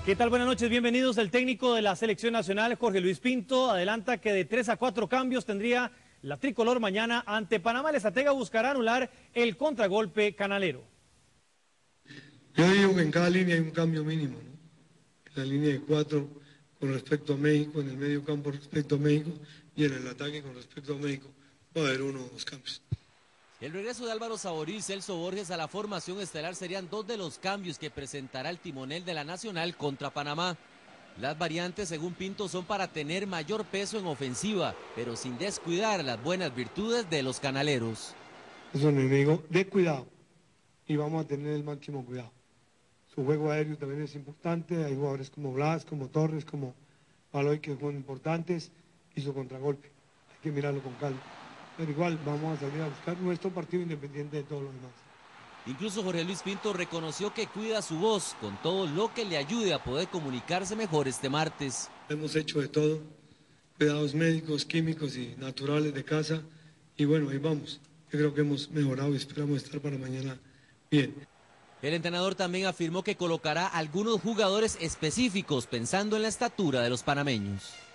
¿Qué tal? Buenas noches, bienvenidos. El técnico de la Selección Nacional, Jorge Luis Pinto, adelanta que de 3 a 4 cambios tendría la tricolor mañana ante Panamá. El estratega buscará anular el contragolpe canalero. Yo digo que en cada línea hay un cambio mínimo, ¿no? En la línea de 4 con respecto a México, en el medio campo respecto a México y en el ataque con respecto a México va a haber 1 o 2 cambios. El regreso de Álvaro Saborí y Celso Borges a la formación estelar serían 2 de los cambios que presentará el timonel de la Nacional contra Panamá. Las variantes, según Pinto, son para tener mayor peso en ofensiva, pero sin descuidar las buenas virtudes de los canaleros. Es un enemigo de cuidado y vamos a tener el máximo cuidado. Su juego aéreo también es importante, hay jugadores como Blas, como Torres, como Baloy que son importantes y su contragolpe. Hay que mirarlo con calma. Pero igual vamos a salir a buscar nuestro partido independiente de todo lo demás. Incluso Jorge Luis Pinto reconoció que cuida su voz con todo lo que le ayude a poder comunicarse mejor este martes. Hemos hecho de todo, cuidados médicos, químicos y naturales de casa y bueno, ahí vamos. Yo creo que hemos mejorado y esperamos estar para mañana bien. El entrenador también afirmó que colocará algunos jugadores específicos pensando en la estatura de los panameños.